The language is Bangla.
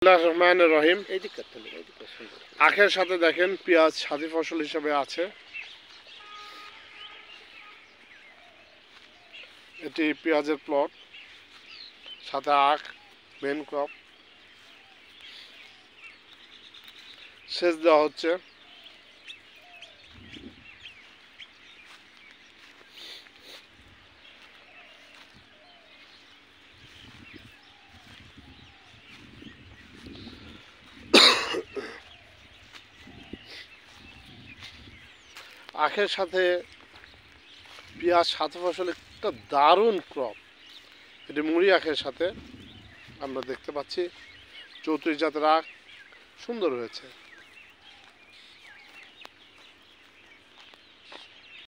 রহমানির রহিম। আখের সাথে দেখেন পেঁয়াজ সাথী ফসল হিসেবে আছে। এটি পেঁয়াজের প্লট, সাথে আখ মেন ক্রপ। সেচ দেওয়া হচ্ছে। আখের সাথে পেঁয়াজ সাথে ফসল একটা দারুণ ক্রপ। এটি মুড়ি আখের সাথে আমরা দেখতে পাচ্ছি 34 জাতের আখ সুন্দর হয়েছে।